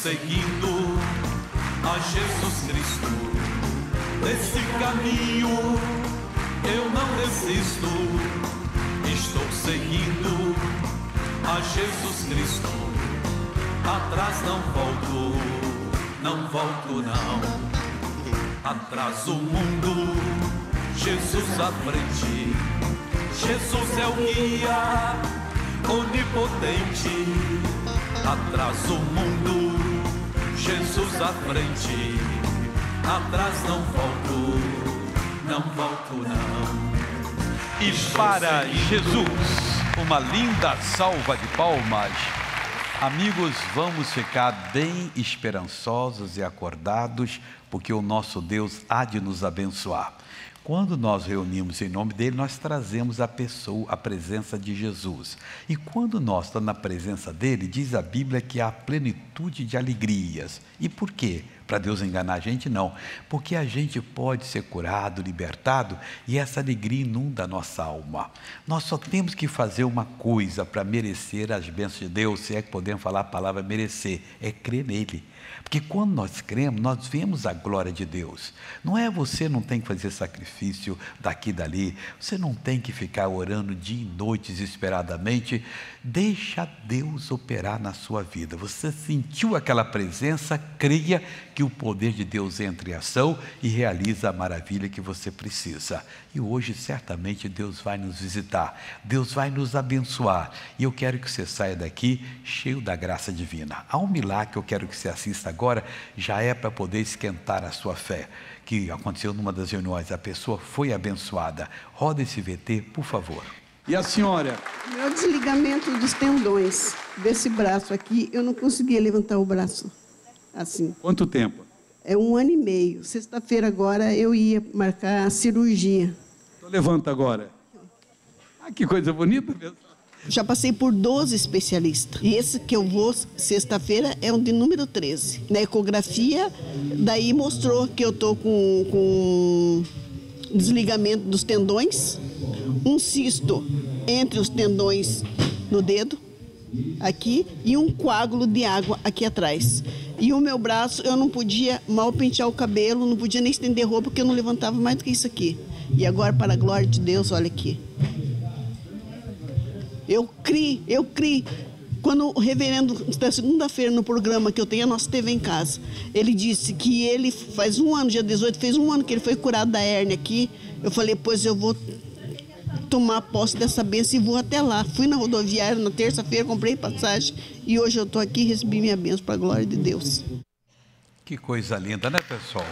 seguindo a Jesus Cristo. Desse caminho eu não desisto. Estou seguindo a Jesus Cristo. Atrás não volto, não volto não. Atrás o mundo, Jesus à frente. Jesus é o guia onipotente. Atrás o mundo, Jesus à frente. Atrás não volto, não volto não. E para Jesus, uma linda salva de palmas. Amigos, vamos ficar bem esperançosos e acordados, porque o nosso Deus há de nos abençoar. Quando nós reunimos em nome dele, nós trazemos a pessoa, a presença de Jesus. E quando nós estamos na presença dele, diz a Bíblia que há plenitude de alegrias. E por quê? Para Deus enganar a gente? Não. Porque a gente pode ser curado, libertado, e essa alegria inunda a nossa alma. Nós só temos que fazer uma coisa para merecer as bênçãos de Deus, se é que podemos falar a palavra merecer, é crer nele. Porque quando nós cremos, nós vemos a glória de Deus. Não é você não tem que fazer sacrifício daqui e dali, você não tem que ficar orando dia e noite desesperadamente. Deixa Deus operar na sua vida. Você sentiu aquela presença, creia que o poder de Deus entra em ação e realiza a maravilha que você precisa. E hoje certamente Deus vai nos visitar, Deus vai nos abençoar. E eu quero que você saia daqui cheio da graça divina. Há um milagre que eu quero que você assista agora, já é para poder esquentar a sua fé, que aconteceu numa das reuniões, a pessoa foi abençoada. Roda esse VT, por favor. E a senhora? Meu desligamento dos tendões desse braço aqui, eu não conseguia levantar o braço assim. Quanto tempo? É 1 ano e meio. Sexta-feira agora eu ia marcar a cirurgia. Então levanta agora. Ah, que coisa bonita mesmo. Já passei por 12 especialistas. E esse que eu vou sexta-feira é o de número 13. Na ecografia, daí mostrou que eu estou com desligamento dos tendões, um cisto entre os tendões no dedo, aqui, e um coágulo de água aqui atrás. E o meu braço, eu não podia mal pentear o cabelo, não podia nem estender roupa, porque eu não levantava mais do que isso aqui. E agora, para a glória de Deus, olha aqui. Eu criei. Quando o reverendo, da segunda-feira, no programa que eu tenho, a nossa TV em casa, ele disse que ele faz 1 ano, dia 18, fez 1 ano que ele foi curado da hérnia aqui. Eu falei, pois eu vou tomar posse dessa bênção e vou até lá. Fui na rodoviária na terça-feira, comprei passagem e hoje eu estou aqui e recebi minha bênção para a glória de Deus. Que coisa linda, né, pessoal?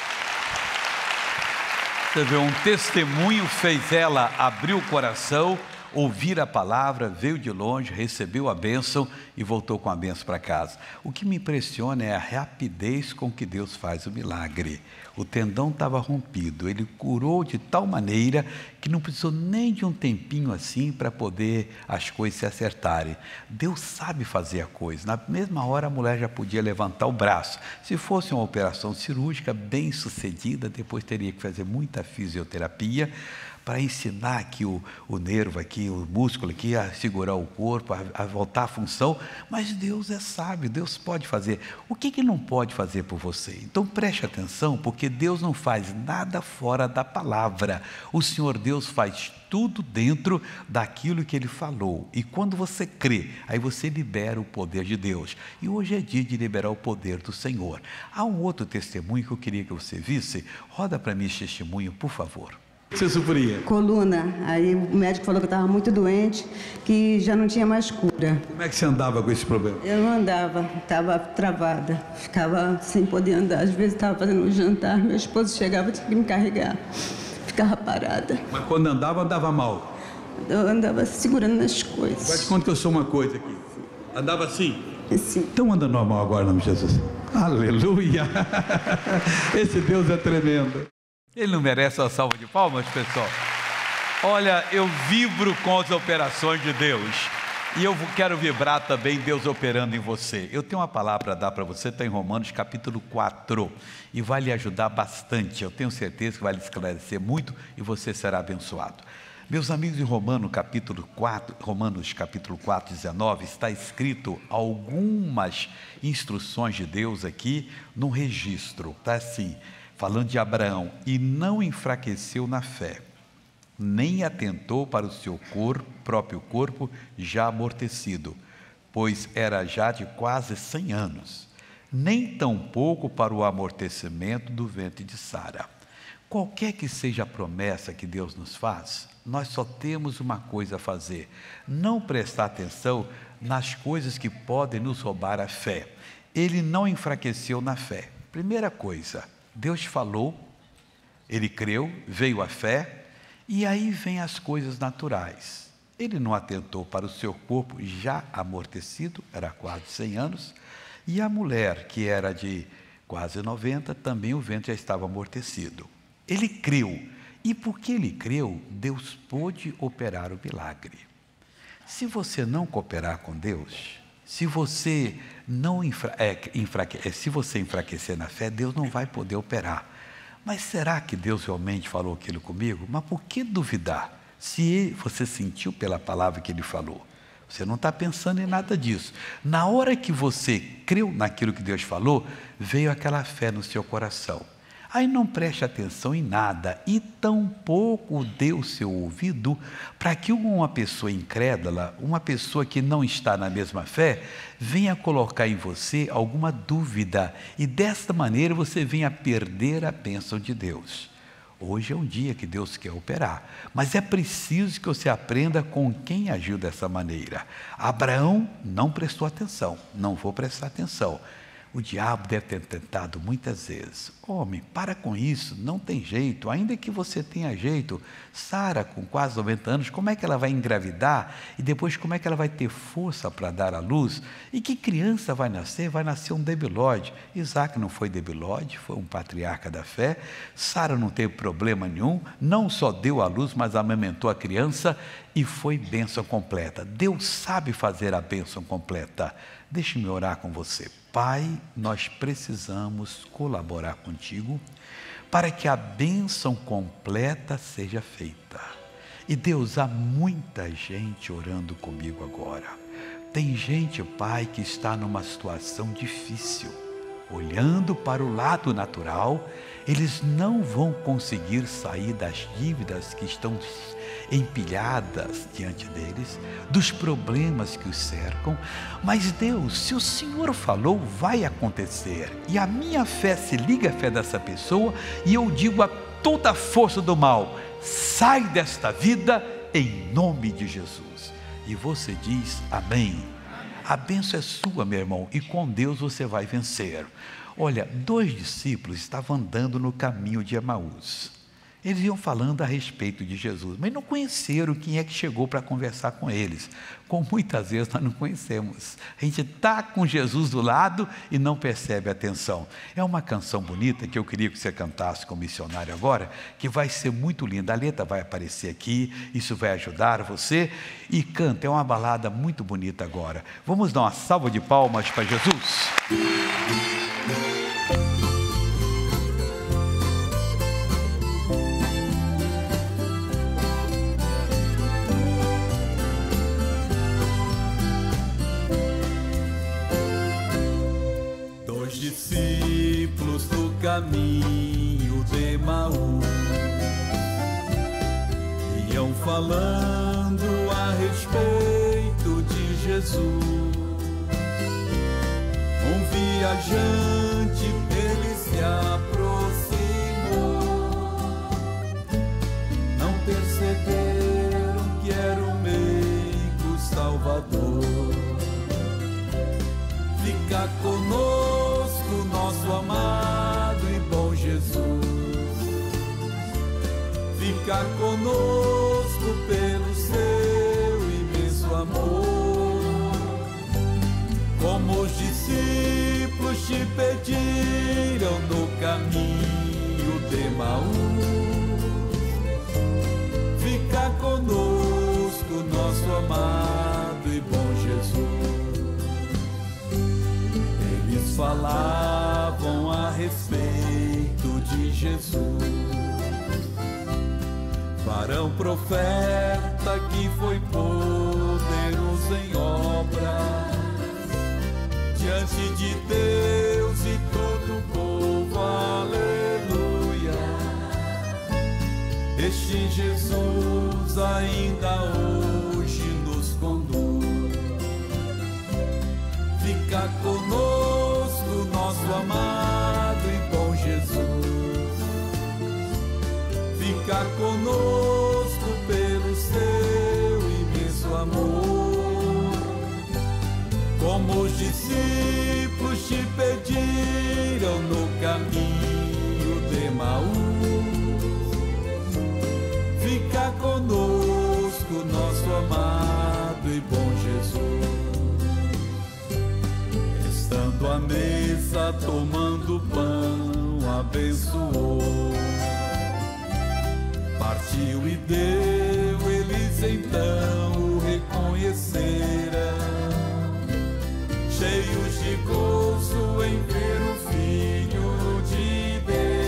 Você vê, um testemunho fez ela abrir o coração, ouvir a palavra, veio de longe, recebeu a bênção e voltou com a bênção para casa. O que me impressiona é a rapidez com que Deus faz o milagre. O tendão estava rompido, ele curou de tal maneira que não precisou nem de um tempinho assim para poder as coisas se acertarem. Deus sabe fazer a coisa. Na mesma hora a mulher já podia levantar o braço. Se fosse uma operação cirúrgica bem sucedida, depois teria que fazer muita fisioterapia para ensinar aqui o nervo aqui, o músculo aqui a segurar o corpo, a voltar à função. Mas Deus é sábio, Deus pode fazer. O que Ele não pode fazer por você? Então preste atenção, porque Deus não faz nada fora da palavra. O Senhor Deus faz tudo dentro daquilo que Ele falou. E quando você crê, aí você libera o poder de Deus. E hoje é dia de liberar o poder do Senhor. Há um outro testemunho que eu queria que você visse. Roda para mim esse testemunho, por favor. Você sofria? Coluna. Aí o médico falou que eu estava muito doente, que já não tinha mais cura. Como é que você andava com esse problema? Eu não andava, estava travada, ficava sem poder andar. Às vezes estava fazendo um jantar, meu esposo chegava, tinha que me carregar, ficava parada. Mas quando andava, andava mal? Eu andava segurando nas coisas. Faz de conta que eu sou uma coisa aqui. Andava assim? Sim. Então anda normal agora, em nome de Jesus. Aleluia! Esse Deus é tremendo. Ele não merece uma salva de palmas, pessoal? Olha, eu vibro com as operações de Deus. E eu quero vibrar também Deus operando em você. Eu tenho uma palavra para dar para você, está em Romanos capítulo 4. E vai lhe ajudar bastante. Eu tenho certeza que vai lhe esclarecer muito e você será abençoado. Meus amigos, em Romanos capítulo 4, 19, está escrito algumas instruções de Deus aqui no registro. Está assim, falando de Abraão: e não enfraqueceu na fé, nem atentou para o seu próprio corpo já amortecido, pois era já de quase 100 anos, nem tampouco para o amortecimento do ventre de Sara. Qualquer que seja a promessa que Deus nos faz, nós só temos uma coisa a fazer: não prestar atenção nas coisas que podem nos roubar a fé. Ele não enfraqueceu na fé. Primeira coisa, Deus falou, ele creu, veio a fé, e aí vem as coisas naturais. Ele não atentou para o seu corpo já amortecido, era quase 100 anos, e a mulher, que era de quase 90, também o ventre já estava amortecido. Ele creu, e porque ele creu, Deus pôde operar o milagre. Se você não cooperar com Deus, se você enfraquecer na fé, Deus não vai poder operar. Mas será que Deus realmente falou aquilo comigo? Mas por que duvidar? Se você sentiu pela palavra que Ele falou, você não está pensando em nada disso. Na hora que você creu naquilo que Deus falou, veio aquela fé no seu coração. Aí não preste atenção em nada e tampouco dê o seu ouvido para que uma pessoa incrédula, uma pessoa que não está na mesma fé, venha colocar em você alguma dúvida e desta maneira você venha perder a bênção de Deus. Hoje é um dia que Deus quer operar, mas é preciso que você aprenda com quem agiu dessa maneira. Abraão não prestou atenção, não vou prestar atenção. O diabo deve ter tentado muitas vezes: homem, para com isso, não tem jeito, ainda que você tenha jeito. Sara, com quase 90 anos, como é que ela vai engravidar? E depois como é que ela vai ter força para dar à luz? E que criança vai nascer? Vai nascer um debilóide. Isaac não foi debilóide, foi um patriarca da fé. Sara não teve problema nenhum, não só deu à luz, mas amamentou a criança e foi bênção completa. Deus sabe fazer a bênção completa. Deixe-me orar com você. Pai, nós precisamos colaborar contigo para que a bênção completa seja feita. E Deus, há muita gente orando comigo agora. Tem gente, Pai, que está numa situação difícil. Olhando para o lado natural, eles não vão conseguir sair das dívidas que estão empilhadas diante deles, dos problemas que os cercam. Mas Deus, se o Senhor falou, vai acontecer. E a minha fé se liga à fé dessa pessoa, e eu digo a toda a força do mal: sai desta vida em nome de Jesus. E você diz amém. A bênção é sua, meu irmão, e com Deus você vai vencer. Olha, 2 discípulos estavam andando no caminho de Emaús. Eles iam falando a respeito de Jesus, mas não conheceram quem é que chegou para conversar com eles. Como muitas vezes nós não conhecemos. A gente está com Jesus do lado e não percebe a atenção. É uma canção bonita que eu queria que você cantasse como missionário agora, que vai ser muito linda. A letra vai aparecer aqui, isso vai ajudar você. E canta, é uma balada muito bonita agora. Vamos dar uma salva de palmas para Jesus. Discípulos do caminho de Emaús iam falando a respeito de Jesus. Um viajante dele se aproximou, não perceberam que era o meigo Salvador. Fica conosco, nosso amado e bom Jesus. Fica conosco pelo seu imenso amor. Como os discípulos te pediram no caminho de Emaús. Fica conosco, nosso amado e bom Jesus. Eles falavam a respeito de Jesus. varão profeta que foi poderoso em obra, diante de Deus e todo o povo, aleluia. Este Jesus ainda hoje nos conduz. Fica conosco, nosso amado e bom Jesus. Fica conosco pelo seu imenso amor. Como os discípulos te pediram no caminho de Emaús. Fica conosco, nosso amado e bom Jesus. Estando à mesa, tomando pão, abençoou. Partiu e deu, eles então o reconheceram, cheios de gozo em ver o Filho de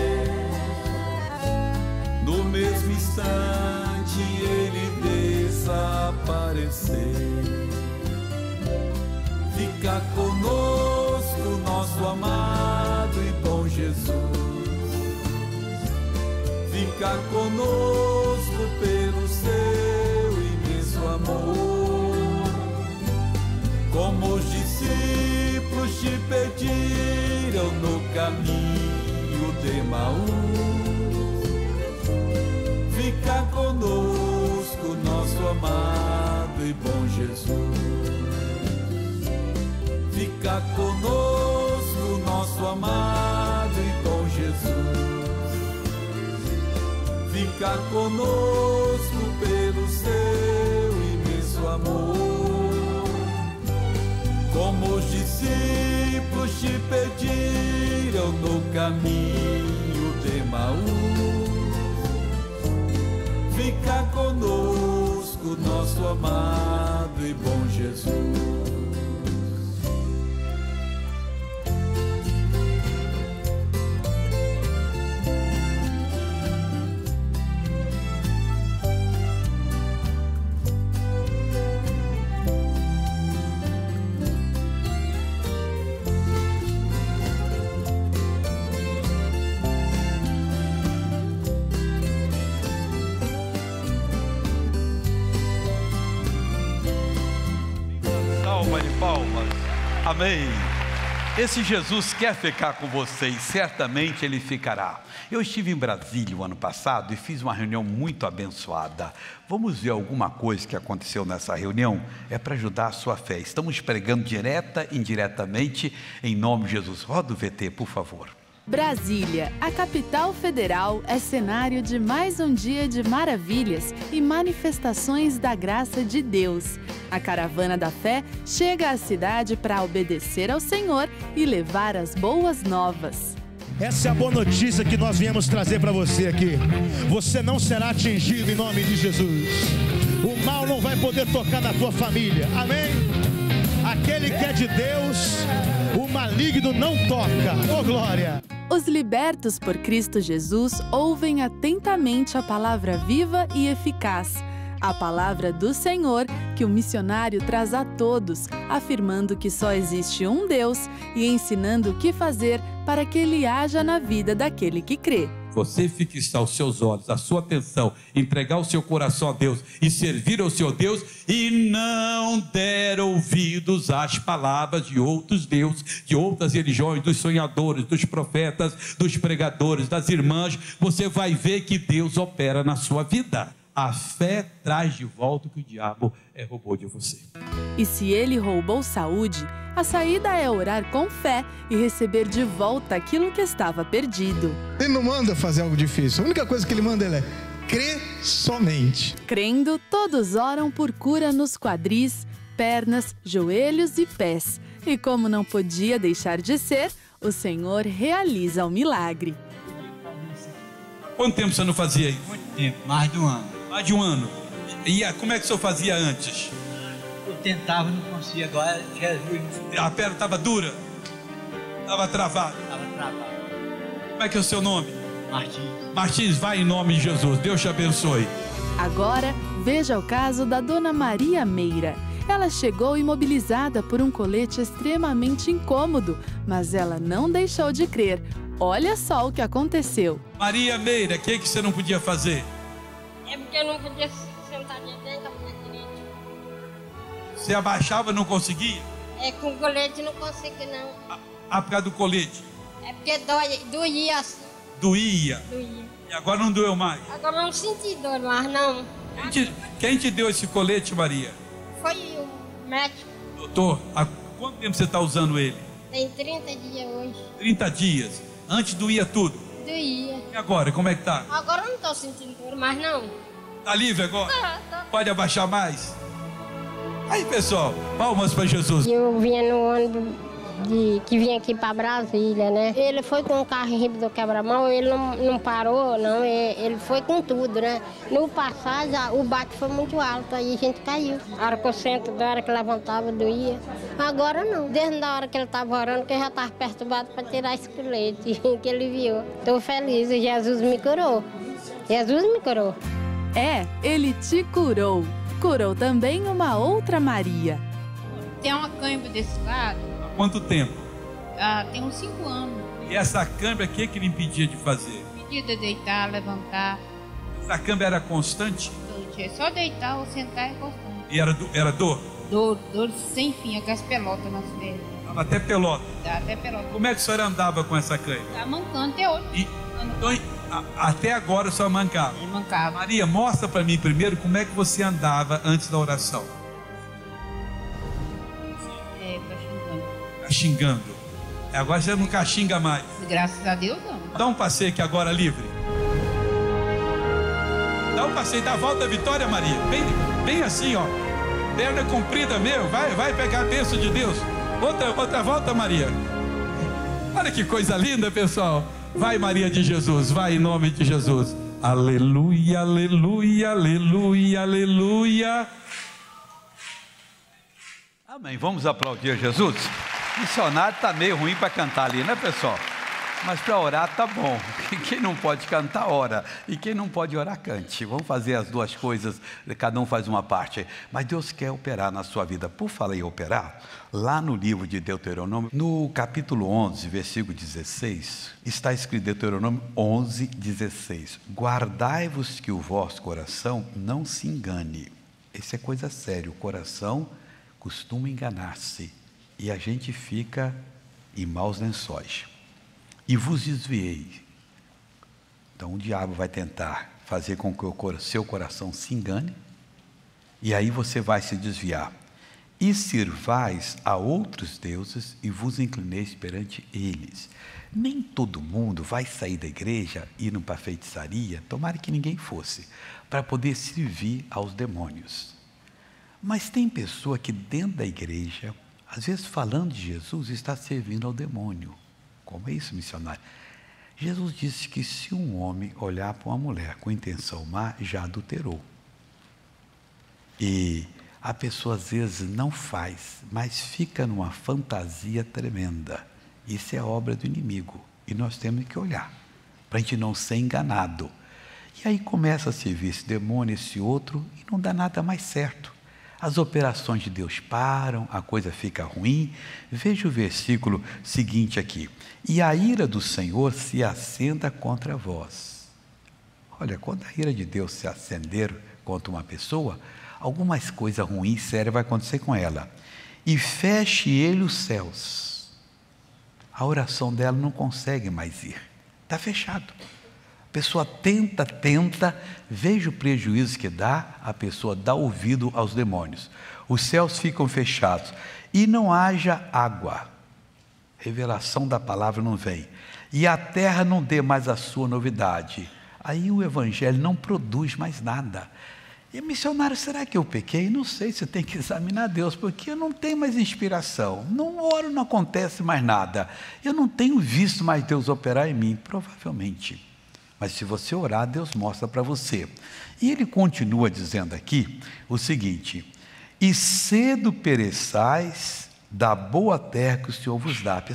Deus. No mesmo instante ele desapareceu. Fica conosco, nosso amado e bom Jesus. Fica conosco pelo seu imenso amor. Como os discípulos te pediram no caminho de Emaús. Fica conosco, nosso amado e bom Jesus. Fica conosco, nosso amado e bom Jesus. Fica conosco pelo seu imenso amor. Como os discípulos te pediram no caminho de Emaús. Fica conosco, nosso amado e bom Jesus. Amém. Esse Jesus quer ficar com você e certamente Ele ficará. Eu estive em Brasília o ano passado e fiz uma reunião muito abençoada. Vamos ver alguma coisa que aconteceu nessa reunião? É para ajudar a sua fé. Estamos pregando direta e indiretamente em nome de Jesus. Roda o VT, por favor. Brasília, a capital federal, é cenário de mais um dia de maravilhas e manifestações da graça de Deus. A caravana da fé chega à cidade para obedecer ao Senhor e levar as boas novas. Essa é a boa notícia que nós viemos trazer para você aqui. Você não será atingido em nome de Jesus. O mal não vai poder tocar na tua família. Amém? Aquele que é de Deus, o maligno não toca. Oh, glória! Os libertos por Cristo Jesus ouvem atentamente a palavra viva e eficaz, a palavra do Senhor que o missionário traz a todos, afirmando que só existe um Deus e ensinando o que fazer para que Ele haja na vida daquele que crê. Você fixar os seus olhos, a sua atenção, entregar o seu coração a Deus e servir ao seu Deus e não der ouvidos às palavras de outros deuses, de outras religiões, dos sonhadores, dos profetas, dos pregadores, das irmãs, você vai ver que Deus opera na sua vida. A fé traz de volta o que o diabo roubou de você. E se ele roubou saúde, a saída é orar com fé e receber de volta aquilo que estava perdido. Ele não manda fazer algo difícil. A única coisa que ele manda é crer somente. Crendo, todos oram por cura nos quadris, pernas, joelhos e pés. E como não podia deixar de ser, o Senhor realiza o milagre. Quanto tempo você não fazia isso? Muito tempo, mais de um ano. Mais de um ano. E como é que o senhor fazia antes? Eu tentava, não conseguia. Agora Jesus... A perna estava dura? Estava travada? Estava travado. Como é que é o seu nome? Martins. Martins, vai em nome de Jesus. Deus te abençoe. Agora, veja o caso da dona Maria Meira. Ela chegou imobilizada por um colete extremamente incômodo, mas ela não deixou de crer. Olha só o que aconteceu. Maria Meira, o que você não podia fazer? É porque eu não podia sentar direito, a mulher direito. Você abaixava e não conseguia? É, com o colete não consegui, não. Por causa do colete? É porque doía assim. Doía? Doía. E agora não doeu mais? Agora eu não senti dor mais, não. Quem te deu esse colete, Maria? Foi o médico. Doutor, há quanto tempo você está usando ele? Tem 30 dias hoje. 30 dias. Antes doía tudo? Doía. E agora, como é que tá? Agora eu não estou sentindo dor mais, não. Tá livre agora? Tá. Pode abaixar mais? Aí, pessoal, palmas para Jesus. Eu vinha no ônibus que vinha aqui para Brasília, né? Ele foi com o carro em Ribeirão do Quebra-Mão, ele não parou, não, ele foi com tudo, né? No passagem, o bate foi muito alto, aí a gente caiu. A hora que eu sento, da hora que levantava, doía. Agora não, desde a hora que ele estava orando, que eu já estava perturbado para tirar esse colete que ele viu. Estou feliz, Jesus me curou. Jesus me curou. É, ele te curou. Curou também uma outra Maria. Tem uma câimbra desse lado. Há quanto tempo? Tem uns 5 anos. E essa câimbra, o que ele impedia de fazer? Impedia de deitar, levantar. Essa câimbra era constante? É só deitar ou sentar e encostando. E era dor? Dor sem fim, aquelas pelotas nas pernas. Dava até pelota? Dá até pelota. Como é que a senhora andava com essa câimbra? Tá mancando até hoje. Então, até agora a senhora mancava? Mancava. Maria, mostra para mim primeiro como é que você andava antes da oração. Xingando. Agora você não caxinga mais. Graças a Deus não. Dá um passeio aqui agora livre. Dá um passeio, dá a volta à vitória, Maria. Bem assim, ó. Perna comprida mesmo. Vai pegar a bênção de Deus. Outra volta, Maria. Olha que coisa linda, pessoal. Vai, Maria de Jesus. Vai em nome de Jesus. Aleluia, aleluia, aleluia, aleluia. Amém. Vamos aplaudir Jesus. O missionário está meio ruim para cantar ali, né, pessoal? Mas para orar tá bom. Quem não pode cantar, ora. E quem não pode orar, cante. Vamos fazer as duas coisas, cada um faz uma parte. Mas Deus quer operar na sua vida. Por falar em operar, lá no livro de Deuteronômio, no capítulo 11, versículo 16, está escrito Deuteronômio 11, 16. Guardai-vos que o vosso coração não se engane. Isso é coisa séria. O coração costuma enganar-se. E a gente fica em maus lençóis. E vos desviei. Então o diabo vai tentar fazer com que o seu coração se engane. E aí você vai se desviar. E sirvais a outros deuses e vos inclineis perante eles. Nem todo mundo vai sair da igreja, indo para a feitiçaria, tomara que ninguém fosse, para poder servir aos demônios. Mas tem pessoa que dentro da igreja, às vezes falando de Jesus, está servindo ao demônio. Como é isso, missionário? Jesus disse que se um homem olhar para uma mulher com intenção má, já adulterou. E a pessoa às vezes não faz, mas fica numa fantasia tremenda. Isso é obra do inimigo. E nós temos que olhar, para a gente não ser enganado. E aí começa a servir esse demônio, esse outro, e não dá nada mais certo. As operações de Deus param, a coisa fica ruim. Veja o versículo seguinte aqui. E a ira do Senhor se acenda contra vós. Olha, quando a ira de Deus se acender contra uma pessoa, algumas coisas ruins, sérias, vai acontecer com ela. E feche ele os céus. A oração dela não consegue mais ir. Está fechado. A pessoa tenta, veja o prejuízo que dá, a pessoa dá ouvido aos demônios. Os céus ficam fechados e não haja água. Revelação da palavra não vem. E a terra não dê mais a sua novidade. Aí o evangelho não produz mais nada. E missionário, será que eu pequei? Não sei, você tem que examinar Deus, porque eu não tenho mais inspiração. Não oro, não acontece mais nada. Eu não tenho visto mais Deus operar em mim, provavelmente. Mas se você orar, Deus mostra para você. E ele continua dizendo aqui o seguinte: e cedo pereçais da boa terra que o Senhor vos dá. A pessoa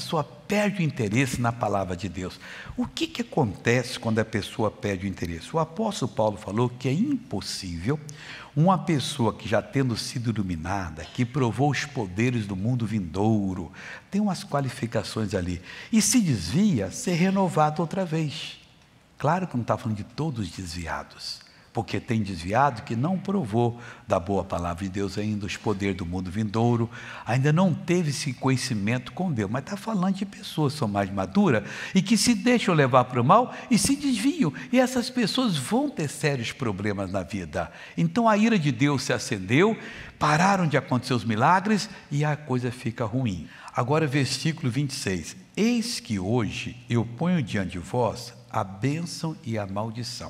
perde o interesse na palavra de Deus. O que acontece quando a pessoa perde o interesse? O apóstolo Paulo falou que é impossível uma pessoa que já tendo sido iluminada, que provou os poderes do mundo vindouro, tem umas qualificações ali, e se desvia, ser renovado outra vez. Claro que não está falando de todos desviados, porque tem desviado que não provou da boa palavra de Deus ainda, os poderes do mundo vindouro, ainda não teve esse conhecimento com Deus, mas está falando de pessoas que são mais maduras e que se deixam levar para o mal e se desviam, e essas pessoas vão ter sérios problemas na vida. Então a ira de Deus se acendeu, pararam de acontecer os milagres e a coisa fica ruim. Agora versículo 26, eis que hoje eu ponho diante de vós a bênção e a maldição.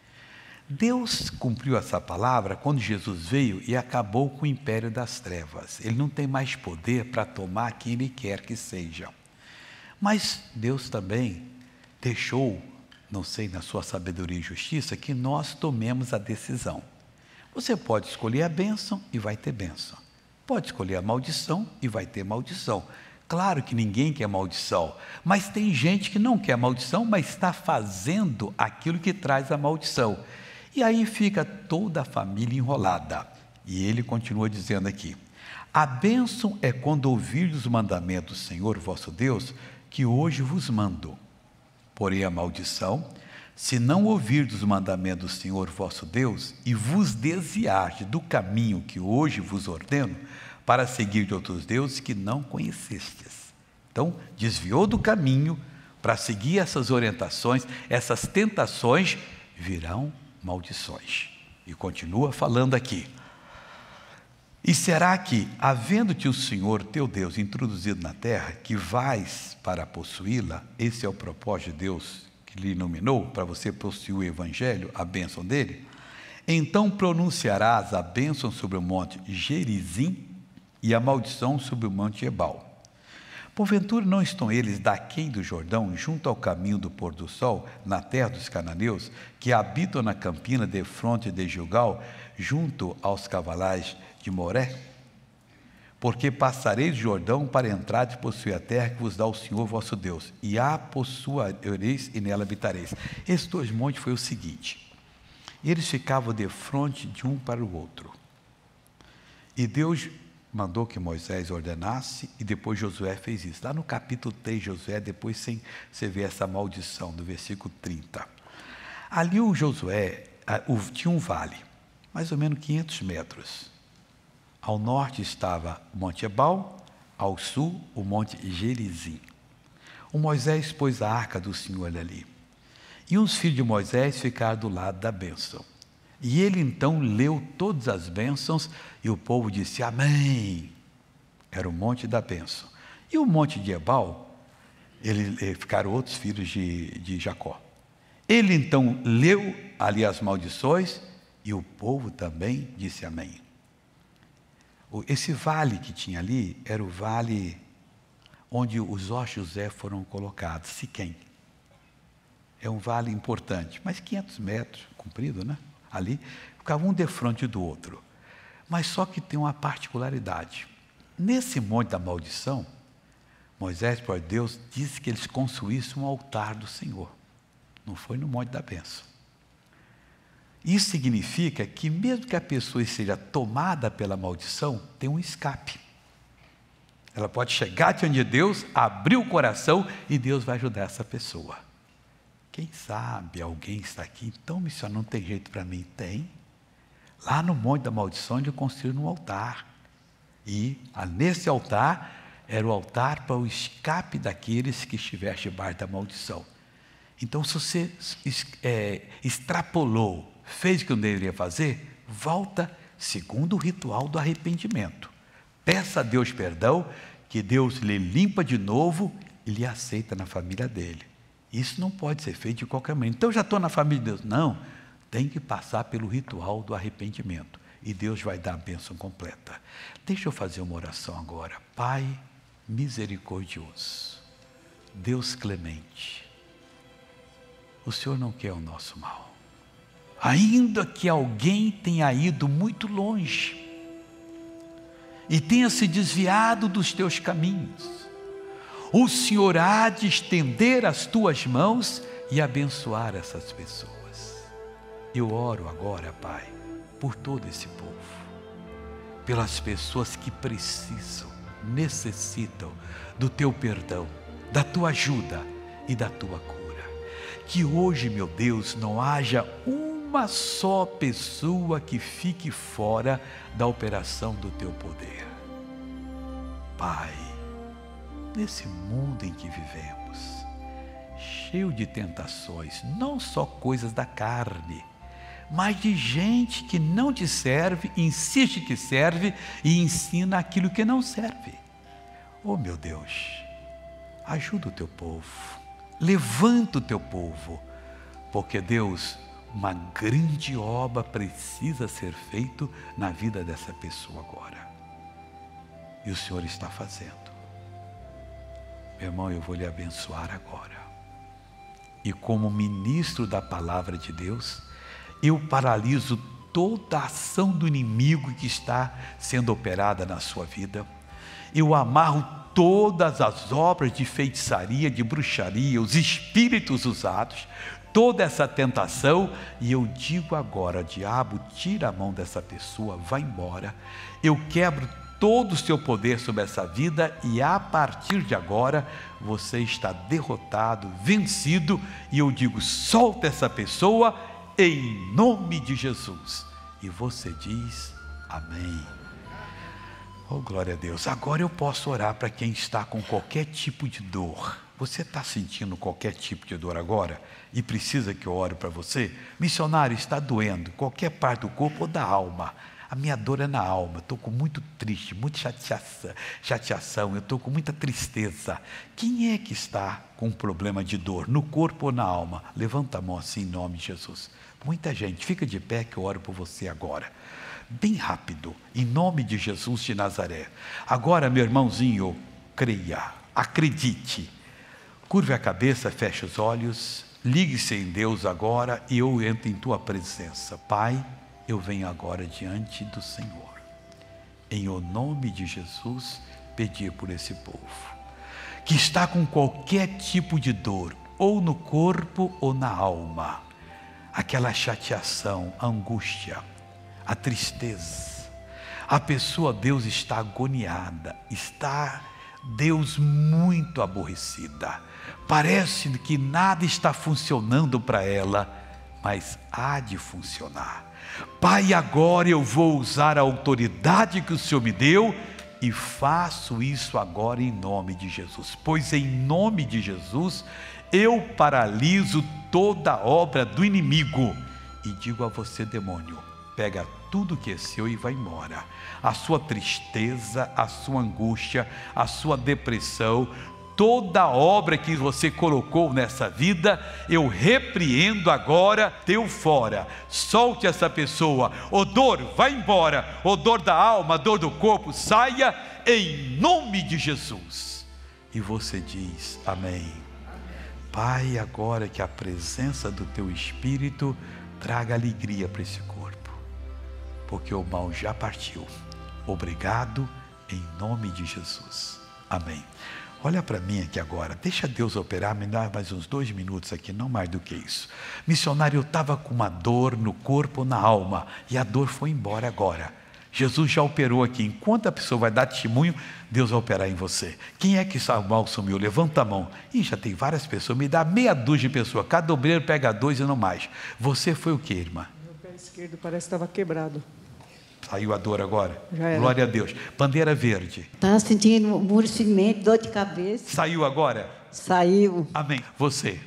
Deus cumpriu essa palavra quando Jesus veio e acabou com o império das trevas. Ele não tem mais poder para tomar quem Ele quer que seja. Mas Deus também deixou, não sei, na sua sabedoria e justiça, que nós tomemos a decisão. Você pode escolher a bênção e vai ter bênção. Pode escolher a maldição e vai ter maldição. Claro que ninguém quer maldição, mas tem gente que não quer maldição, mas está fazendo aquilo que traz a maldição. E aí fica toda a família enrolada. E ele continua dizendo aqui, a bênção é quando ouvirdes os mandamentos do Senhor vosso Deus, que hoje vos mando. Porém a maldição, se não ouvirdes os mandamentos do Senhor vosso Deus, e vos desviardes do caminho que hoje vos ordeno, para seguir de outros deuses que não conhecestes. Então, desviou do caminho para seguir essas orientações, essas tentações, virão maldições. E continua falando aqui. E será que, havendo-te o Senhor teu Deus introduzido na terra, que vais para possuí-la, esse é o propósito de Deus que lhe iluminou, para você possuir o Evangelho, a bênção dele, então pronunciarás a bênção sobre o monte Gerizim e a maldição sobre o monte Ebal. Porventura não estão eles daquém do Jordão, junto ao caminho do pôr do sol, na terra dos cananeus, que habitam na campina defronte de Gilgal, junto aos cavalais de Moré? Porque passareis o Jordão para entrar e possuir a terra que vos dá o Senhor vosso Deus, e a possuireis e nela habitareis. Esses dois montes foi o seguinte, eles ficavam defronte de um para o outro, e Deus mandou que Moisés ordenasse, e depois Josué fez isso. Lá no capítulo 3, Josué, depois você vê essa maldição, do versículo 30. Ali o Josué tinha um vale, mais ou menos 500 metros. Ao norte estava o Monte Ebal, ao sul o Monte Gerizim. O Moisés pôs a arca do Senhor ali. E os filhos de Moisés ficaram do lado da bênção. E ele então leu todas as bênçãos e o povo disse amém. Era o monte da bênção. E o monte de Ebal, ficaram outros filhos de Jacó. Ele então leu ali as maldições e o povo também disse amém. Esse vale que tinha ali era o vale onde os ossos de José foram colocados, Siquém. É um vale importante, mas 500 metros, comprido, né? Ali, ficava um defronte do outro. Mas só que tem uma particularidade. Nesse monte da maldição, Moisés, por Deus, disse que eles construíssem um altar do Senhor. Não foi no monte da bênção. Isso significa que mesmo que a pessoa seja tomada pela maldição, tem um escape. Ela pode chegar diante de Deus, abrir o coração e Deus vai ajudar essa pessoa. Quem sabe alguém está aqui, então, missionário, não tem jeito para mim? Tem. Lá no Monte da Maldição, ele construiu um altar. E nesse altar, era o altar para o escape daqueles que estivessem debaixo da maldição. Então, se você extrapolou, fez o que não deveria fazer, volta segundo o ritual do arrependimento. Peça a Deus perdão, que Deus lhe limpa de novo e lhe aceita na família dele. Isso não pode ser feito de qualquer maneira. Então, eu já estou na família de Deus. Não, tem que passar pelo ritual do arrependimento. E Deus vai dar a bênção completa. Deixa eu fazer uma oração agora. Pai misericordioso, Deus clemente, o Senhor não quer o nosso mal. Ainda que alguém tenha ido muito longe e tenha se desviado dos teus caminhos, o Senhor há de estender as tuas mãos e abençoar essas pessoas. Eu oro agora, Pai, por todo esse povo, pelas pessoas que precisam, necessitam do teu perdão, da tua ajuda e da tua cura. Que hoje, meu Deus, não haja uma só pessoa que fique fora da operação do teu poder. Pai, nesse mundo em que vivemos, cheio de tentações, não só coisas da carne, mas de gente que não te serve, insiste que serve e ensina aquilo que não serve. Oh, meu Deus, ajuda o teu povo, levanta o teu povo, porque, Deus, uma grande obra precisa ser feita na vida dessa pessoa agora. E o Senhor está fazendo. Meu irmão, eu vou lhe abençoar agora. E como ministro da palavra de Deus, eu paraliso toda a ação do inimigo que está sendo operada na sua vida. Eu amarro todas as obras de feitiçaria, de bruxaria, os espíritos usados, toda essa tentação, e eu digo agora: diabo, tira a mão dessa pessoa, vai embora. Eu quebro todo o seu poder sobre essa vida e a partir de agora você está derrotado, vencido, e eu digo: solta essa pessoa em nome de Jesus. E você diz amém. Oh, glória a Deus. Agora eu posso orar para quem está com qualquer tipo de dor. Você está sentindo qualquer tipo de dor agora e precisa que eu ore para você? Missionário, está doendo qualquer parte do corpo ou da alma. A minha dor é na alma, estou com muito triste, muita chateação, eu estou com muita tristeza. Quem é que está com um problema de dor, no corpo ou na alma? Levanta a mão assim em nome de Jesus. Muita gente, fica de pé que eu oro por você agora. Bem rápido, em nome de Jesus de Nazaré. Agora, meu irmãozinho, creia, acredite. Curve a cabeça, feche os olhos, ligue-se em Deus agora e eu entro em tua presença. Pai, eu venho agora diante do Senhor, em o nome de Jesus, pedir por esse povo, que está com qualquer tipo de dor, ou no corpo ou na alma, aquela chateação, a angústia, a tristeza, a pessoa, Deus, está agoniada, está, Deus, muito aborrecida, parece que nada está funcionando para ela, mas há de funcionar. Pai, agora eu vou usar a autoridade que o Senhor me deu e faço isso agora em nome de Jesus, pois em nome de Jesus eu paraliso toda a obra do inimigo e digo a você, demônio, pega tudo que é seu e vai embora. A sua tristeza, a sua angústia, a sua depressão, toda obra que você colocou nessa vida, eu repreendo agora, teu fora, solte essa pessoa, ô dor, vai embora, ô dor da alma, dor do corpo, saia em nome de Jesus. E você diz amém. Pai, agora que a presença do teu Espírito traga alegria para esse corpo, porque o mal já partiu. Obrigado em nome de Jesus, amém. Olha para mim aqui agora, deixa Deus operar, me dá mais uns 2 minutos aqui, não mais do que isso. Missionário, eu estava com uma dor no corpo, na alma, e a dor foi embora agora. Jesus já operou aqui, enquanto a pessoa vai dar testemunho, Deus vai operar em você. Quem é que o mal sumiu? Levanta a mão. Ih, já tem várias pessoas, me dá meia dúzia de pessoas, cada obreiro pega 2 e não mais. Você foi o que, irmã? Meu pé esquerdo parece que estava quebrado. Saiu a dor agora? Já era. Glória a Deus. Bandeira verde. Estava sentindo aborrecimento, dor de cabeça. Saiu agora? Saiu. Amém. Você?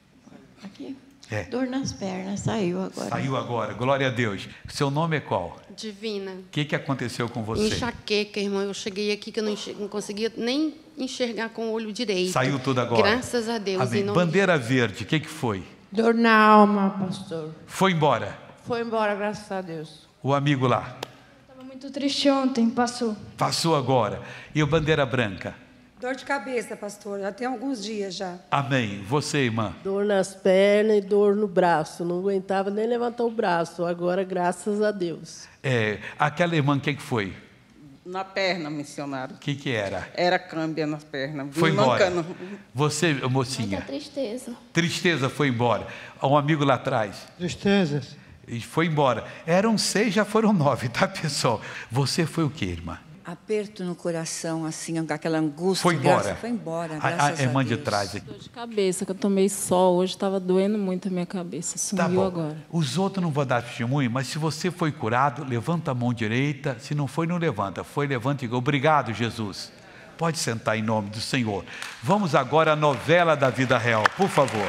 Aqui. É. Dor nas pernas, saiu agora. Saiu agora, glória a Deus. Seu nome é qual? Divina. O que aconteceu com você? Enxaqueca, irmão. Eu cheguei aqui que eu não conseguia nem enxergar com o olho direito. Saiu tudo agora? Graças a Deus. Amém. Bandeira verde, o que foi? Dor na alma, pastor. Foi embora? Foi embora, graças a Deus. O amigo lá? Estava muito triste ontem, passou. Passou agora. E o bandeira branca? Dor de cabeça, pastor, já tem alguns dias já. Amém. Você, irmã? Dor nas pernas e dor no braço. Não aguentava nem levantar o braço. Agora, graças a Deus. Aquela irmã, o que foi? Na perna, missionário. O que era? Era câmbio nas pernas. Foi embora. Mancando. Você, mocinha? Muita tristeza. Tristeza, foi embora. Um amigo lá atrás. Tristezas. E foi embora. Eram 6, já foram 9, tá, pessoal? Você foi o quê, irmã? Aperto no coração, assim, aquela angústia. Foi embora. Foi embora, A irmã de trás aqui. Dor de cabeça, que eu tomei sol. Hoje estava doendo muito a minha cabeça. Sumiu Tá bom. agora. Os outros não vão dar testemunho, mas se você foi curado, levanta a mão direita. Se não foi, não levanta. Foi, levanta e diga: obrigado, Jesus. Pode sentar em nome do Senhor. Vamos agora à novela da vida real, por favor.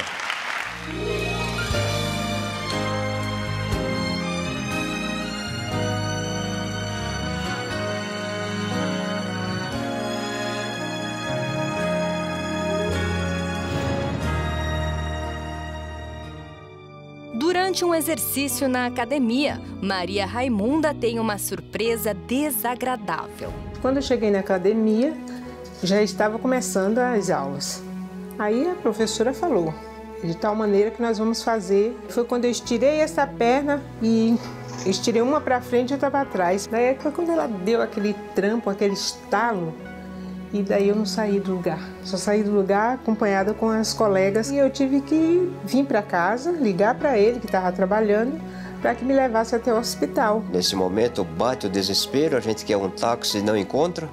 Durante um exercício na academia, Maria Raimunda tem uma surpresa desagradável. Quando eu cheguei na academia, já estava começando as aulas. Aí a professora falou, de tal maneira que nós vamos fazer. Foi quando eu estirei essa perna e estirei uma para frente e outra para trás. Daí foi quando ela deu aquele trampo, aquele estalo. E daí eu não saí do lugar. Só saí do lugar acompanhada com as colegas. E eu tive que vir para casa, ligar para ele, que estava trabalhando, para que me levasse até o hospital. Nesse momento bate o desespero, a gente quer um táxi e não encontra.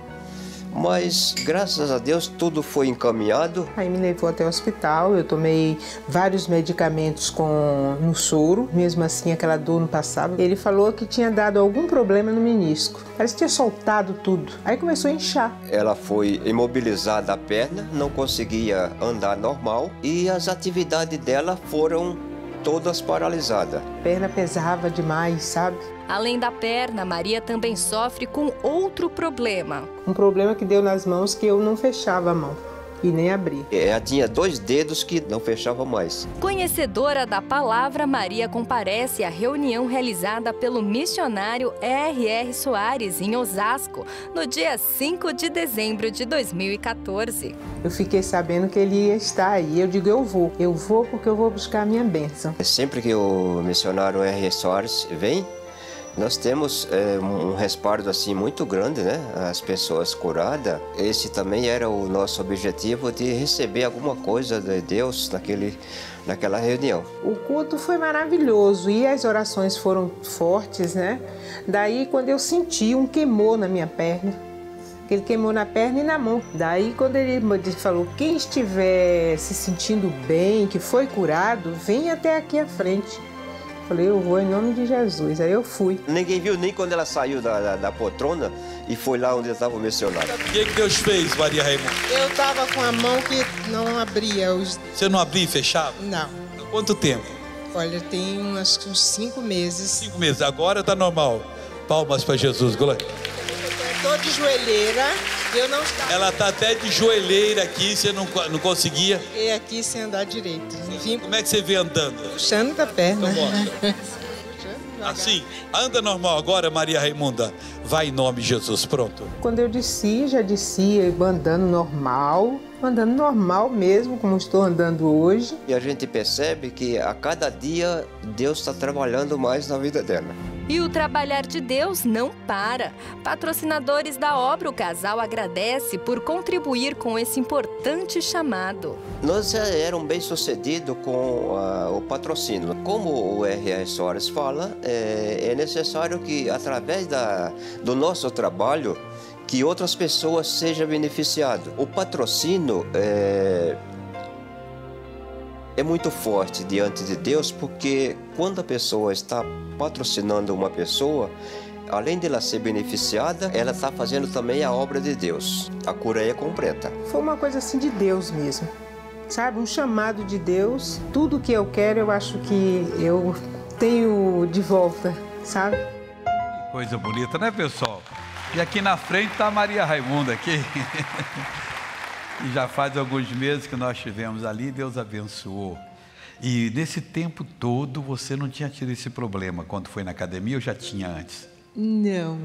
Mas, graças a Deus, tudo foi encaminhado. Aí me levou até o hospital, eu tomei vários medicamentos no soro, mesmo assim aquela dor não passava. Ele falou que tinha dado algum problema no menisco, parece que tinha soltado tudo. Aí começou a inchar. Ela foi imobilizada a perna, não conseguia andar normal e as atividades dela foram todas paralisadas. A perna pesava demais, sabe? Além da perna, Maria também sofre com outro problema. Um problema que deu nas mãos que eu não fechava a mão e nem abria. Ela tinha 2 dedos que não fechavam mais. Conhecedora da palavra, Maria comparece à reunião realizada pelo missionário R.R. Soares, em Osasco, no dia 5 de dezembro de 2014. Eu fiquei sabendo que ele ia estar aí. Eu digo, eu vou porque eu vou buscar a minha bênção. Sempre que o missionário R.R. Soares vem, nós temos um respaldo assim muito grande, né? As pessoas curadas. Esse também era o nosso objetivo, de receber alguma coisa de Deus naquela reunião. O culto foi maravilhoso e as orações foram fortes, né? Daí quando eu senti um queimou na minha perna, ele queimou na perna e na mão. Daí quando ele falou, quem estiver se sentindo bem, que foi curado, vem até aqui à frente. Falei, eu vou em nome de Jesus. Aí eu fui. Ninguém viu nem quando ela saiu da poltrona e foi lá onde estava o missionário. O que Deus fez, Maria Raimunda? Eu estava com a mão que não abria. Você não abria e fechava? Não. Há quanto tempo? Olha, tem uns 5 meses. 5 meses. Agora está normal. Palmas para Jesus. Glória. Eu estou de joelheira. Eu não estava... Ela está até de joelheira aqui. Você não conseguia? Fiquei aqui sem andar direito. Como é que você veio andando? Puxando da perna. Então mostra. Assim, anda normal agora, Maria Raimunda. Vai em nome de Jesus, pronto. Quando eu desci, já desci andando normal mesmo, como estou andando hoje. E a gente percebe que a cada dia Deus está trabalhando mais na vida dela. E o trabalhar de Deus não para. Patrocinadores da obra, o casal agradece por contribuir com esse importante chamado. Nós éramos bem-sucedidos com o patrocínio. Como o R.R. Soares fala, é necessário que, através do nosso trabalho, que outras pessoas sejam beneficiadas. O patrocínio é muito forte diante de Deus, porque quando a pessoa está patrocinando uma pessoa, além dela ser beneficiada, ela está fazendo também a obra de Deus. A cura é completa. Foi uma coisa assim de Deus mesmo, sabe? Um chamado de Deus. Tudo que eu quero, eu acho que eu tenho de volta, sabe? Coisa bonita, né, pessoal? E aqui na frente está a Maria Raimunda aqui. E já faz alguns meses que nós estivemos ali, Deus abençoou. E nesse tempo todo você não tinha tido esse problema quando foi na academia ou já tinha antes? Não.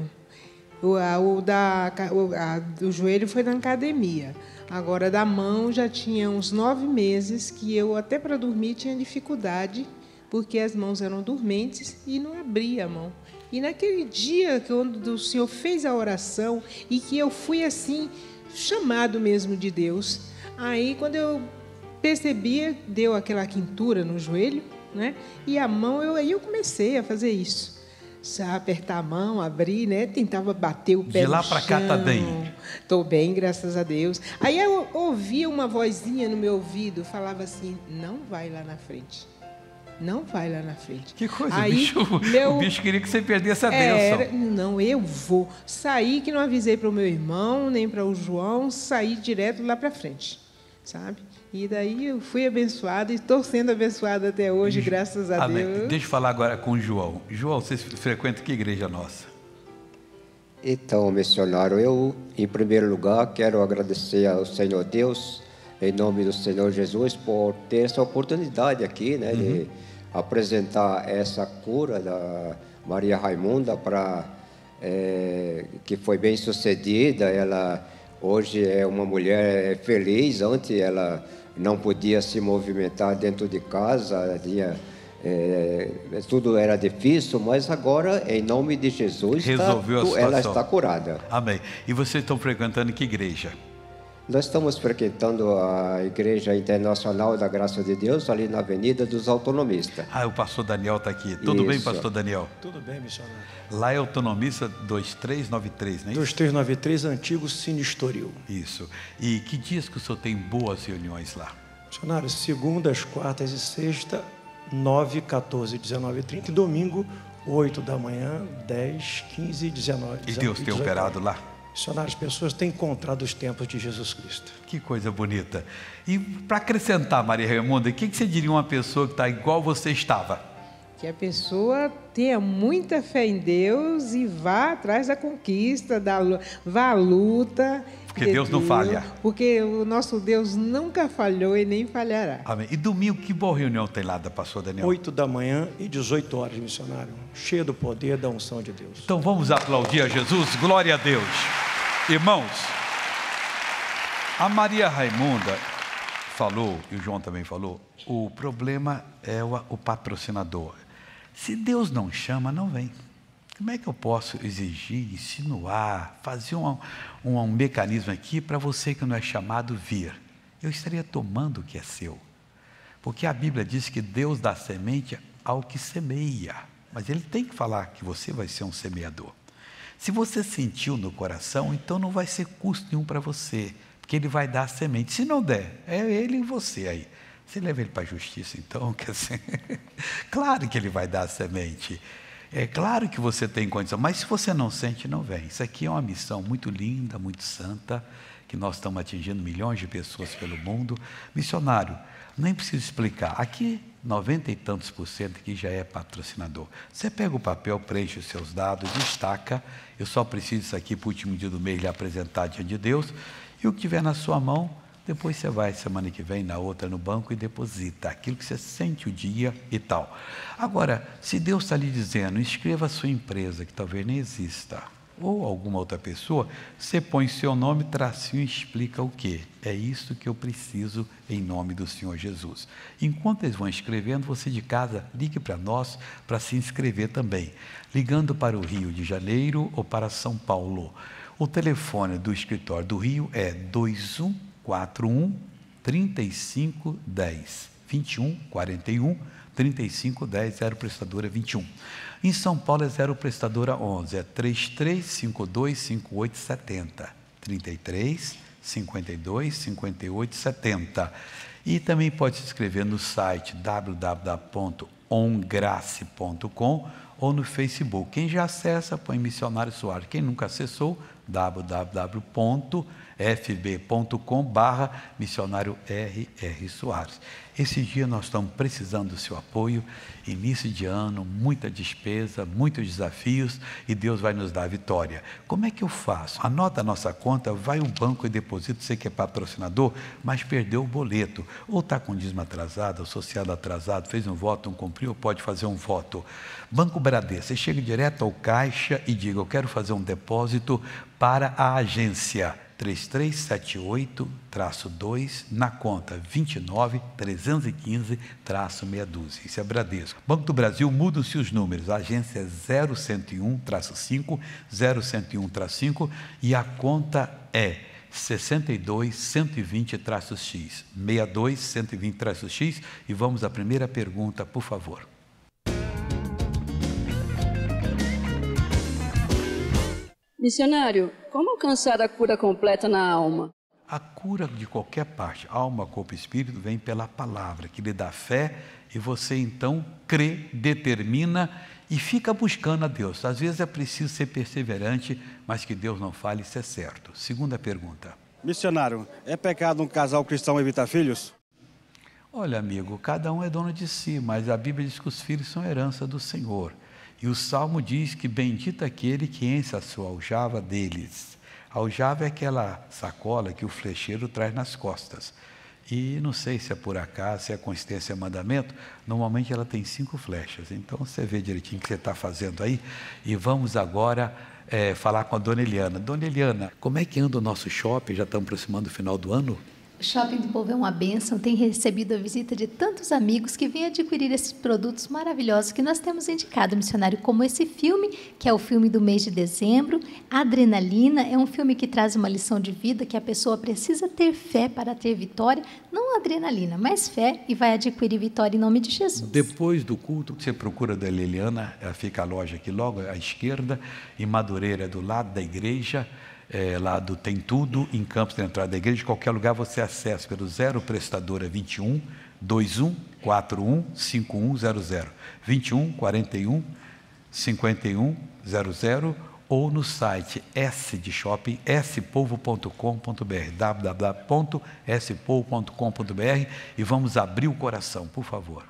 O joelho foi na academia. Agora, da mão já tinha uns 9 meses que eu até para dormir tinha dificuldade, porque as mãos eram dormentes e não abria a mão. E naquele dia quando o Senhor fez a oração e que eu fui assim, chamado mesmo de Deus, aí quando eu percebia, deu aquela quintura no joelho, né? E a mão, aí eu comecei a fazer isso. Apertar a mão, abrir, né? Tentava bater o pé no chão. De lá para cá tá bem? Estou bem, graças a Deus. Aí eu ouvia uma vozinha no meu ouvido, falava assim, não vai lá na frente. Não vai lá na frente. Que coisa, aí, o bicho queria que você perdesse a bênção. Não, eu vou. Saí que não avisei para o meu irmão, nem para o João, saí direto lá para frente, sabe? E daí eu fui abençoada e estou sendo abençoada até hoje, graças a Deus. Deixa eu falar agora com o João. João, você frequenta que igreja nossa? Então, missionário, eu, em primeiro lugar, quero agradecer ao Senhor Deus, em nome do Senhor Jesus, por ter essa oportunidade aqui, né, de apresentar essa cura da Maria Raimunda, que foi bem sucedida. Ela hoje é uma mulher feliz. Antes ela não podia se movimentar dentro de casa, tudo era difícil, mas agora, em nome de Jesus, resolveu a situação. Ela está curada. Amém. E vocês estão frequentando que igreja? Nós estamos frequentando a Igreja Internacional da Graça de Deus, ali na Avenida dos Autonomistas. O pastor Daniel está aqui. Tudo bem, pastor Daniel? Tudo bem, missionário. Lá é Autonomista 2393, não é isso? 2393, antigo Cine Estoril. Isso. E que dias que o senhor tem boas reuniões lá? Missionário, segundas, quartas e sexta, 9, 14, 19 e 30. E domingo, 8 da manhã, 10, 15 e 19. E Deus tem operado lá? Missionário, as pessoas têm encontrado os tempos de Jesus Cristo. Que coisa bonita. E para acrescentar, Maria Raimunda, o que você diria a uma pessoa que está igual você estava? Que a pessoa tenha muita fé em Deus e vá atrás da conquista, vá à luta. Porque Deus não falha. Porque o nosso Deus nunca falhou e nem falhará. Amém. E domingo, que boa reunião tem lá da pastor Daniel? 8 da manhã e 18 horas, missionário. Cheio do poder da unção de Deus. Então vamos aplaudir a Jesus. Glória a Deus. Irmãos, a Maria Raimunda falou, e o João também falou, o problema é o patrocinador. Se Deus não chama, não vem. Como é que eu posso exigir, insinuar, fazer um mecanismo aqui para você que não é chamado vir? Eu estaria tomando o que é seu. Porque a Bíblia diz que Deus dá semente ao que semeia. Mas Ele tem que falar que você vai ser um semeador. Se você sentiu no coração, então não vai ser custo nenhum para você. Porque Ele vai dar a semente. Se não der, é Ele e você aí. Você leva Ele para a justiça, então? Quer dizer, claro que Ele vai dar a semente. É claro que você tem condição, mas se você não sente, não vem. Isso aqui é uma missão muito linda, muito santa, que nós estamos atingindo milhões de pessoas pelo mundo. Missionário, nem preciso explicar. Aqui, 90 e tantos % que já é patrocinador. Você pega o papel, preenche os seus dados, destaca. Eu só preciso disso aqui para o último dia do mês lhe apresentar diante de Deus. E o que tiver na sua mão, depois você vai, semana que vem, na outra, no banco e deposita aquilo que você sente o dia e tal. Agora, se Deus está lhe dizendo, inscreva a sua empresa, que talvez nem exista, ou alguma outra pessoa, você põe seu nome, tracinho e explica o quê? É isso que eu preciso em nome do Senhor Jesus. Enquanto eles vão escrevendo, você de casa, ligue para nós para se inscrever também. Ligando para o Rio de Janeiro ou para São Paulo. O telefone do escritório do Rio é 2141 3510 2141 3510, 0 prestadora 21. Em São Paulo é 0 prestadora 11, é 33525870, 33525870. E também pode se inscrever no site www.ongrace.com ou no Facebook. Quem já acessa, põe Missionário Soares. Quem nunca acessou, www.fb.com/missionário R.R. Soares. Esse dia nós estamos precisando do seu apoio, início de ano, muita despesa, muitos desafios e Deus vai nos dar a vitória. Como é que eu faço? Anota a nossa conta, vai ao banco e deposita, você que é patrocinador, mas perdeu o boleto, ou está com dízimo atrasado, associado atrasado, fez um voto, não cumpriu, pode fazer um voto. Banco Bradesco, você chega direto ao caixa e diga, eu quero fazer um depósito para a agência. 3378-2, na conta 29-315-612. Isso é Bradesco. Banco do Brasil, mudam-se os números. A agência é 0101-5, 0101-5, e a conta é 62-120-X, 62-120-X. E vamos à primeira pergunta, por favor. Missionário, como alcançar a cura completa na alma? A cura de qualquer parte, alma, corpo e espírito, vem pela palavra, que lhe dá fé, e você então crê, determina e fica buscando a Deus. Às vezes é preciso ser perseverante, mas que Deus não fale, isso é certo. Segunda pergunta. Missionário, é pecado um casal cristão evitar filhos? Olha, amigo, cada um é dono de si, mas a Bíblia diz que os filhos são herança do Senhor. E o Salmo diz que bendito aquele que enche a sua aljava deles. A aljava é aquela sacola que o flecheiro traz nas costas. E não sei se é por acaso, se é coincidência, é mandamento, normalmente ela tem 5 flechas. Então você vê direitinho o que você está fazendo aí. E vamos agora falar com a Dona Eliana. Dona Eliana, como é que anda o nosso shopping? Já estamos aproximando do final do ano? O Shopping do Povo é uma bênção, tem recebido a visita de tantos amigos que vêm adquirir esses produtos maravilhosos que nós temos indicado, missionário, como esse filme, que é o filme do mês de dezembro. Adrenalina é um filme que traz uma lição de vida, que a pessoa precisa ter fé para ter vitória, não adrenalina, mas fé, e vai adquirir vitória em nome de Jesus. Depois do culto, você procura da Eliana, fica a loja aqui logo à esquerda, em Madureira, do lado da igreja. Lá do Tem Tudo, em Campos, na entrada da igreja. De qualquer lugar você acessa pelo 0 prestadora 21 21 41 5100, 21 41 5100, ou no site S de shopping, spovo.com.br, www.spovo.com.br, e vamos abrir o coração, por favor.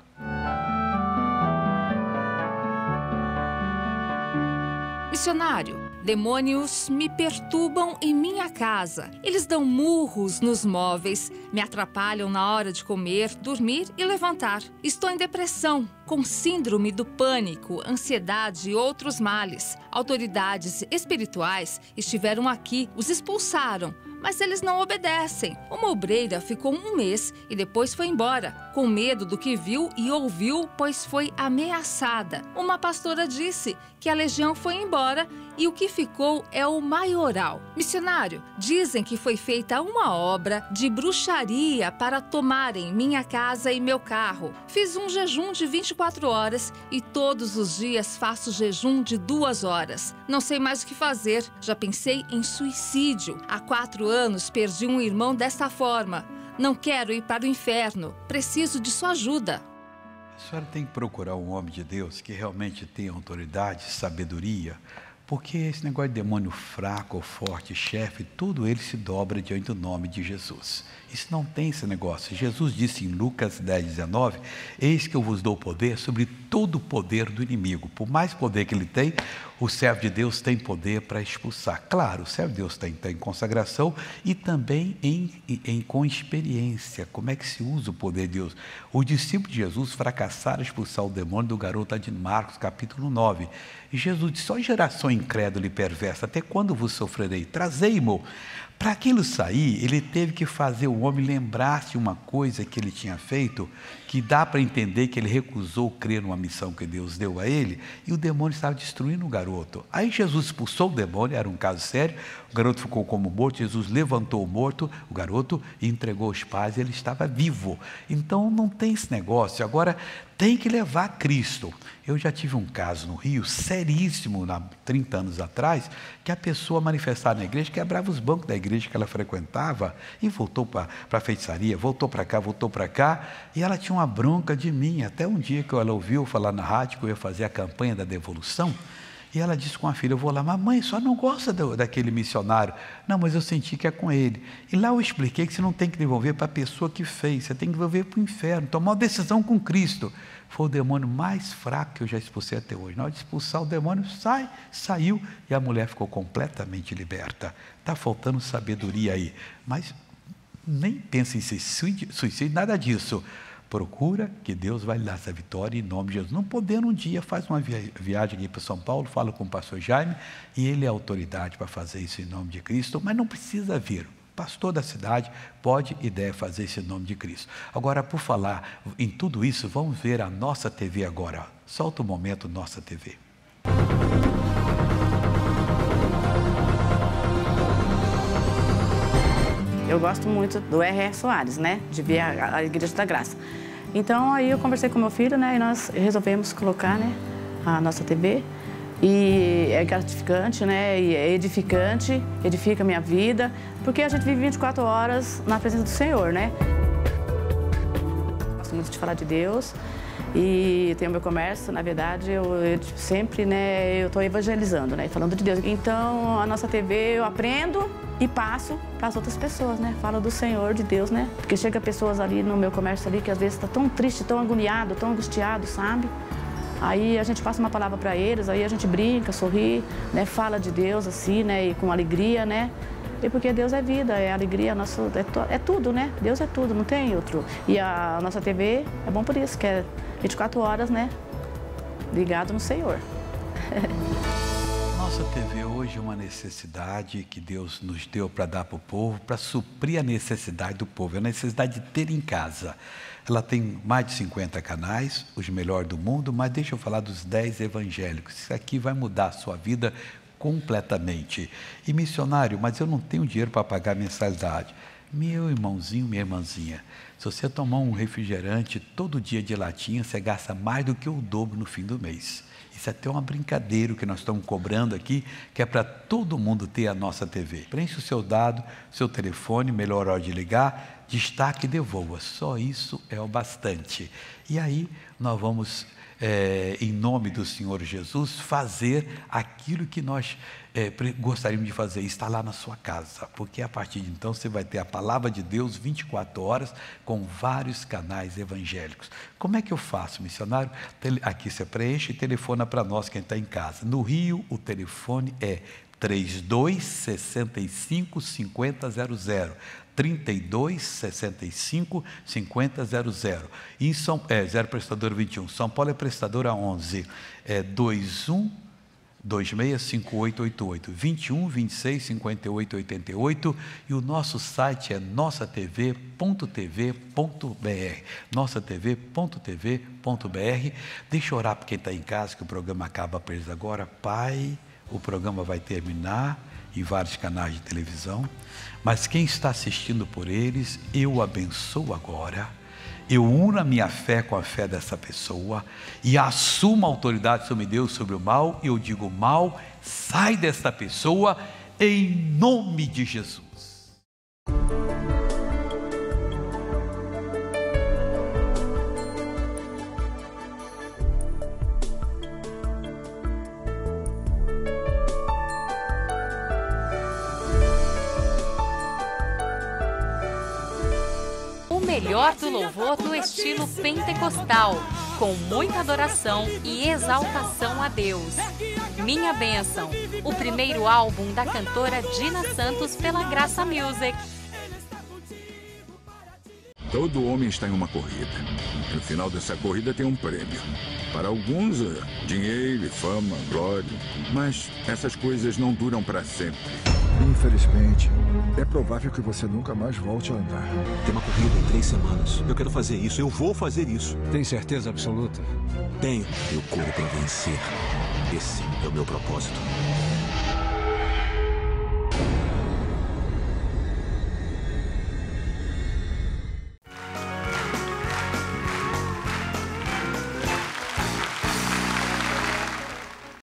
Missionário, demônios me perturbam em minha casa. Eles dão murros nos móveis, me atrapalham na hora de comer, dormir e levantar. Estou em depressão, com síndrome do pânico, ansiedade e outros males. Autoridades espirituais estiveram aqui, os expulsaram, mas eles não obedecem. Uma obreira ficou 1 mês e depois foi embora, com medo do que viu e ouviu, pois foi ameaçada. Uma pastora disse que a legião foi embora e o que ficou é o maioral. Missionário, dizem que foi feita uma obra de bruxaria para tomarem minha casa e meu carro. Fiz um jejum de 24 horas e todos os dias faço jejum de 2 horas. Não sei mais o que fazer, já pensei em suicídio. Há 4 anos perdi um irmão desta forma. Não quero ir para o inferno, preciso de sua ajuda. A senhora tem que procurar um homem de Deus que realmente tenha autoridade, sabedoria, porque esse negócio de demônio fraco ou forte, chefe, tudo ele se dobra diante do nome de Jesus. Isso não tem esse negócio. Jesus disse em Lucas 10:19, eis que eu vos dou poder sobre todo o poder do inimigo. Por mais poder que ele tem, o servo de Deus tem poder para expulsar. Claro, o servo de Deus tem consagração e também com experiência. Como é que se usa o poder de Deus? Os discípulos de Jesus fracassaram em expulsar o demônio do garoto de Marcos, capítulo 9. E Jesus disse, ó geração incrédula e perversa, até quando vos sofrerei? Trazei-mo. Para aquilo sair, ele teve que fazer o homem lembrar-se de uma coisa que ele tinha feito, que dá para entender que ele recusou crer numa missão que Deus deu a ele, e o demônio estava destruindo o garoto. Aí Jesus expulsou o demônio, era um caso sério, o garoto ficou como morto, Jesus levantou o garoto, e entregou aos pais, e ele estava vivo. Então não tem esse negócio. Agora, tem que levar Cristo. Eu já tive um caso no Rio, seríssimo, há 30 anos atrás, que a pessoa manifestava na igreja, quebrava os bancos da igreja que ela frequentava, e voltou para a feitiçaria, voltou para cá, e ela tinha uma bronca de mim, até um dia que ela ouviu falar na rádio que eu ia fazer a campanha da devolução, e ela disse com a filha, eu vou lá, mamãe, só não gosta daquele missionário. Não, mas eu senti que é com ele. E lá eu expliquei que você não tem que devolver para a pessoa que fez, você tem que devolver para o inferno, tomar uma decisão com Cristo. Foi o demônio mais fraco que eu já expulsei até hoje. Na hora de expulsar o demônio, saiu, e a mulher ficou completamente liberta. Está faltando sabedoria aí, mas nem pense em suicídio, nada disso. Procura que Deus vai lhe dar essa vitória em nome de Jesus. Não podendo, um dia faz uma viagem aqui para São Paulo, fala com o pastor Jaime, e ele é autoridade para fazer isso em nome de Cristo, mas não precisa vir. O pastor da cidade pode e deve fazer isso em nome de Cristo. Agora, por falar em tudo isso, vamos ver a Nossa TV agora. Solta o momento Nossa TV. Eu gosto muito do R.R. Soares, né? De ver a Igreja da Graça. Então, aí eu conversei com meu filho, né? E nós resolvemos colocar, né? A Nossa TV. E é gratificante, né? E é edificante, edifica a minha vida. Porque a gente vive 24 horas na presença do Senhor, né? Gosto muito de falar de Deus. E tenho meu comércio, na verdade, eu sempre, né? Eu estou evangelizando, né? Falando de Deus. Então, a Nossa TV eu aprendo e passo para as outras pessoas, né? Falo do Senhor, de Deus, né? Porque chega pessoas ali no meu comércio ali que às vezes está tão triste, tão agoniado, tão angustiado, sabe? Aí a gente passa uma palavra para eles, aí a gente brinca, sorri, né? Fala de Deus assim, né? E com alegria, né? E porque Deus é vida, é alegria, é tudo, né? Deus é tudo, não tem outro. E a Nossa TV é bom por isso, que é 24 horas, né? Ligado no Senhor. Nossa TV hoje é uma necessidade que Deus nos deu para dar para o povo, para suprir a necessidade do povo, a necessidade de ter em casa. Ela tem mais de 50 canais, os melhores do mundo, mas deixa eu falar dos 10 evangélicos. Isso aqui vai mudar a sua vida completamente. E missionário, mas eu não tenho dinheiro para pagar a mensalidade. Meu irmãozinho, minha irmãzinha, se você tomar um refrigerante todo dia de latinha, você gasta mais do que o dobro no fim do mês. Isso é até uma brincadeira que nós estamos cobrando aqui, que é para todo mundo ter a Nossa TV. Preencha o seu dado, seu telefone, melhor hora de ligar, destaque e devolva. Só isso é o bastante. E aí nós vamos, em nome do Senhor Jesus, fazer aquilo que nós gostaríamos de fazer, estar lá na sua casa, porque a partir de então você vai ter a palavra de Deus 24 horas com vários canais evangélicos. Como é que eu faço, missionário? Aqui você preenche e telefona para nós, quem está em casa. No Rio, o telefone é 3265-5000. 3265-5000. E zero prestadora 21. São Paulo é prestadora 11. 21265888. 21265888. E o nosso site é nossatv.tv.br. nossatv.tv.br. Deixa eu orar para quem está em casa, que o programa acaba para eles agora. Pai, o programa vai terminar em vários canais de televisão, mas quem está assistindo por eles, eu abençoo agora, eu uno a minha fé com a fé dessa pessoa e assumo a autoridade sobre Deus, sobre o mal, e eu digo: mal, sai desta pessoa em nome de Jesus. Melhor do louvor no estilo pentecostal, com muita adoração e exaltação a Deus. Minha Bênção, o primeiro álbum da cantora Dina Santos pela Graça Music. Todo homem está em uma corrida. No final dessa corrida tem um prêmio. Para alguns, dinheiro, fama, glória. Mas essas coisas não duram para sempre. Infelizmente, é provável que você nunca mais volte a andar. Tem uma corrida em 3 semanas. Eu quero fazer isso, eu vou fazer isso. Tem certeza absoluta? Tenho. Eu corro para vencer. Esse é o meu propósito.